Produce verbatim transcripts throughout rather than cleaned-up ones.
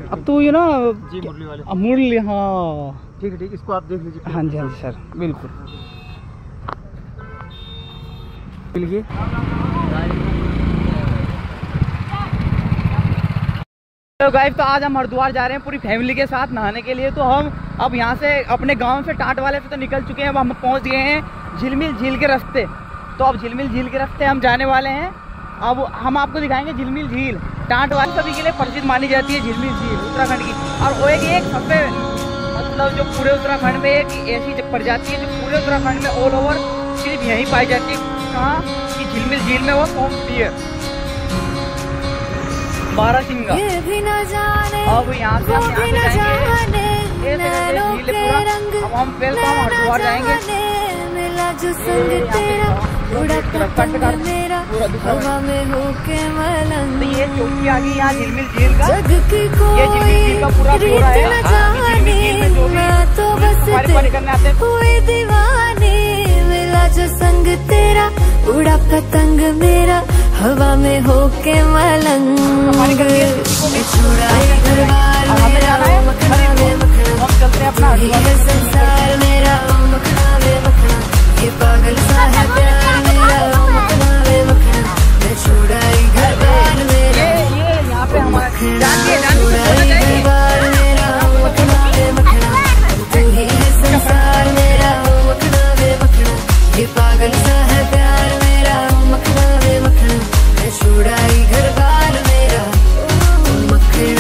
अब तो ये ना जी मुरली वाले मुरली, हाँ ठीक है ठीक, इसको आप देख लीजिए। हाँ जी हाँ जी सर, बिल्कुल। मिलिए तो गाइस, तो आज हम हरिद्वार जा रहे हैं पूरी फैमिली के साथ नहाने के लिए। तो हम अब यहाँ से अपने गांव से टाट वाले से तो निकल चुके हैं, अब हम पहुँच गए हैं झिलमिल झील के रास्ते। तो अब झिलमिल झील के रास्ते हम जाने वाले हैं। अब हम आपको दिखाएंगे झिलमिल झील। टाट वाले सभी के लिए प्रसिद्ध मानी जाती है झिलमिल झील उत्तराखंड की। और वो एक एक सबसे मतलब जो पूरे उत्तराखंड में एक ऐसी प्रजाति है जो पूरे उत्तराखंड में ऑल ओवर सिर्फ यहीं पाई जाती है। कहाँ कि झिलमिल झील में, वो पहुँचती है बारासिंगा। अब यहाँ से हम यहाँ से जाएंगे झील पूरा। अब हम पहले तो हम हरिद्वार जाएंगे। जो संग तेरा उड़ा पतंग मेरा हवा में होके मलंग। तो ये चौकी आ गई यहाँ झिलमिल झील का। जग की कोई रीत न जाने, मैं तो बस कोई दीवाने। मिला जो संग तेरा उड़ा पतंग मेरा हवा में होके मलंग। छोड़ा घर बार मेरा मखना वे मखना, ये संसार मेरा मखना वे मखना। ये पागल सा है प्यार मेरा मखना वे मखना। मैं छोड़ा घर बार मेरा मखना, छोड़ा घर बार मेरा मखना वे मखना। तू ही है संसार मेरा मखना वे मखना। ये पागल सा है प्यार मेरा मखना वे मखना। मैं छोड़ा घर बार मेरा मखना।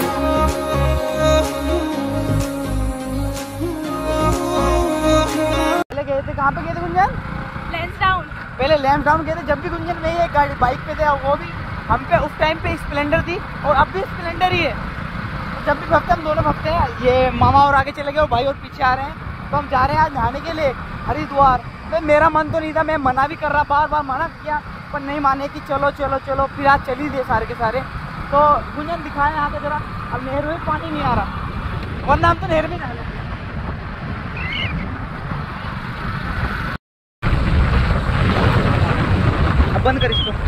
कहाँ पे गए थे गुंजन? लैंसडाउन। पहले लैंसडाउन गए थे, जब भी गुंजन में ये गाड़ी बाइक पे थे, वो भी हम पे उस टाइम पे स्प्लेंडर थी और अब भी स्प्लेंडर ही है। जब भी भगते हम दोनों भगते हैं। ये मामा और आगे चले गए और भाई और पीछे आ रहे हैं। तो हम जा रहे हैं आज नहाने के लिए हरिद्वार। तो मेरा मन तो नहीं था, मैं मना भी कर रहा, बार बार मना किया पर नहीं माने कि चलो चलो चलो। फिर आज चल ही दे सारे के सारे। तो गुंजन दिखाए यहाँ पे जरा। अब नहर में पानी नहीं आ रहा, वरना हम तो नहर में नहा लेते। बंद कर इसको,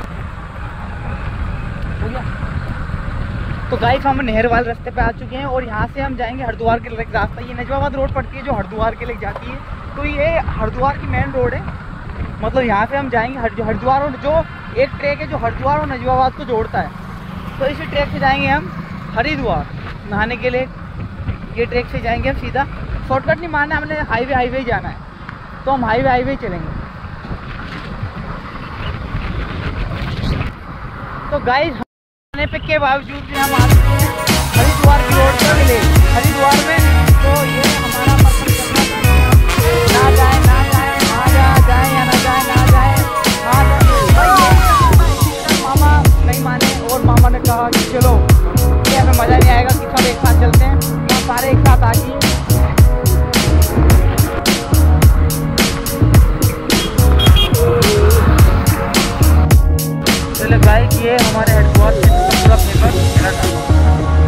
हो गया। तो गाइस, हम नहर वाले रास्ते पे आ चुके हैं और यहाँ से हम जाएंगे हरिद्वार के लिए। रास्ता ये नजवाबाद रोड पड़ती है जो हरिद्वार के लिए जाती है। तो ये हरिद्वार की मेन रोड है। मतलब यहाँ से हम जाएंगे हरिद्वार, और जो एक ट्रैक है जो हरिद्वार और नजवाबाद को जोड़ता है। तो इसी ट्रैक से जाएंगे हम हरिद्वार नहाने के लिए। ये ट्रैक से जाएंगे हम सीधा, शॉर्टकट नहीं मारना, हमने हाईवे हाईवे जाना है। तो हम हाईवे हाईवे चलेंगे। तो गाइस, आने पे के बावजूद भी हम आते हैं हरिद्वार की रोड पर मिले हरिद्वार में। तो ये हमारा मकसद करना था, ना जाए ना जाए, ना जा जाए या ना जाए ना जाए हाँ जाए। मामा नहीं माने और मामा ने कहा कि चलो, ये हमें मज़ा नहीं आएगा कि सब एक साथ चलते हैं। तो सारे एक साथ आ गए। चलो गाइस, ये हमारे हरिद्वार से पूरा फेमस मेला था।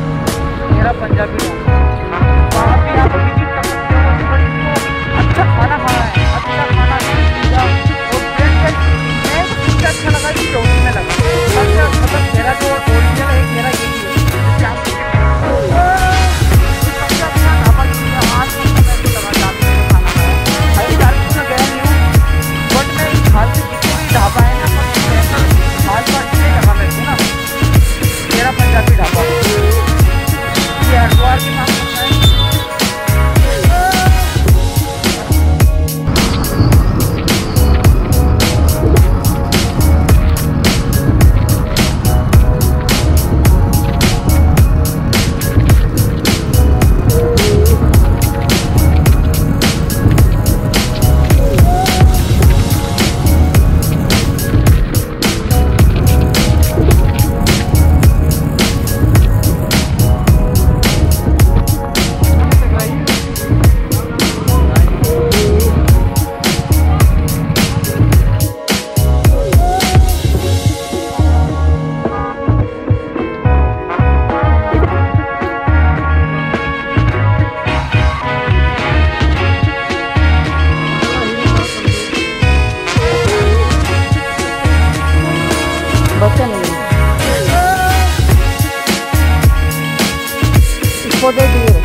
Reported dear.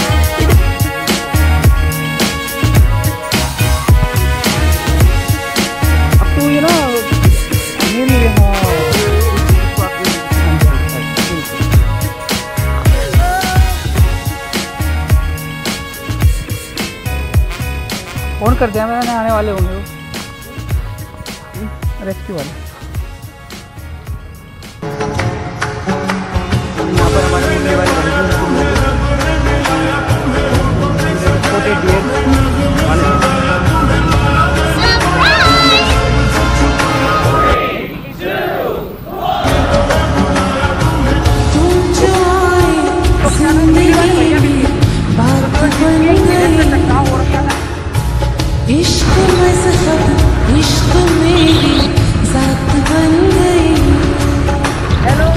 अब तो ये ना ये हाँ फोन कर दिया मैंने, आने वाले होंगे वो रेस्क्यू वाले। यहाँ पर हमारे मुंबई वाले छोटे डियर इश्क मज़हब इश्क मेरी ज़ात बन गई। हेलो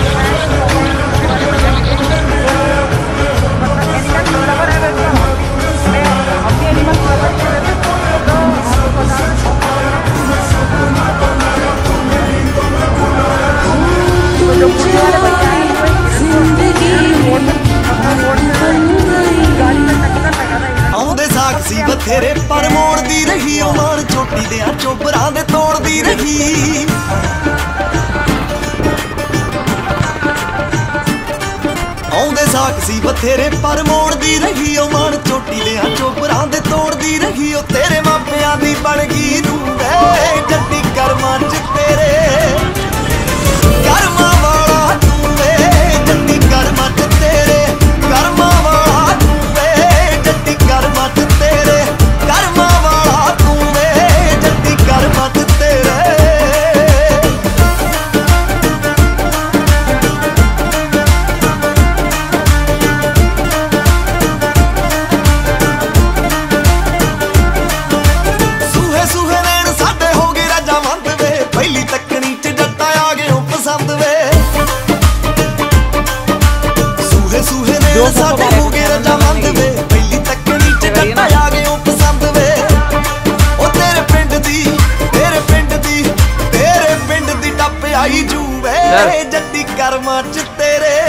बथेरे पर मोड़दी रही उमर चोटी दे चोबरां दे तोड़दी रही। आउंदे साक सी बथेरे पर मोड़दी रही उमर चोटी दे चोबरां दे तोड़दी रही। ओ तेरे मापियां दी बन गई तू वे जट्टी कर्मां च तेरे कर्मां वाला तू वे जट्टी कर्मां च तेरे कर्मां वाला तू वे जट्टी कर्मां च तेरे कर्मां वाला तू वे जट्टी कर्मां च तेरे। सूहे सूहे नैन साडे हो गए राजा मंद वे पहली तकनी च जट्टा आ गए हो पसंद वे। सूहे सूहे नैन साडे हो गए राजा मंद वे पहली तकनी च जट्टा आ गए हो पसंद वे। ओ तेरे पिंड दी तेरे पिंड दी तेरे पिंड दी टप आई जू वे जट्टी कर्मां च तेरे।